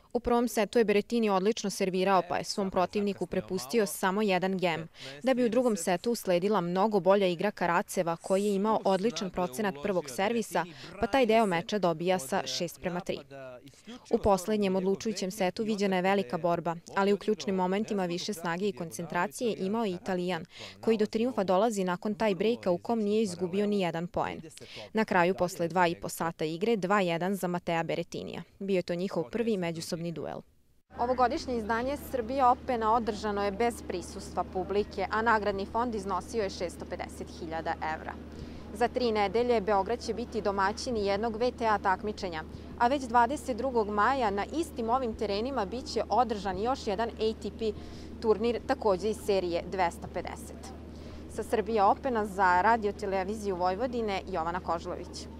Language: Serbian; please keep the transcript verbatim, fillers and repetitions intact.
U prvom setu je Berrettini odlično servirao, pa je svom protivniku prepustio samo jedan gem, da bi u drugom setu usledila mnogo bolja igra Karaceva, koji je imao odličan procenat prvog servisa, pa taj deo meča dobija sa šest prema tri. U poslednjem odlučujućem setu viđena je velika borba, ali u ključnim momentima više snage i koncentracije imao je Italijan, koji do trijumfa dolazi nakon taj brejka u kom nije izgubio ni jedan poen. Na kraju, posle dva i po sata igre, dva jedan za Matea Berrettinija. Bio je to njihov prvi međusobni duel. Ovogodišnje izdanje Srbija Opena održano je bez prisustva publike, a nagradni fond iznosio je šesto pedeset hiljada evra. Za tri nedelje Beograd će biti domaćin jednog V T A takmičenja, a već dvadeset drugog maja na istim ovim terenima biće održan još jedan A T P turnir, takođe iz serije dvesta pedeset. Sa Srbija Opena za Radio televiziju Vojvodine, Jovana Kožlović.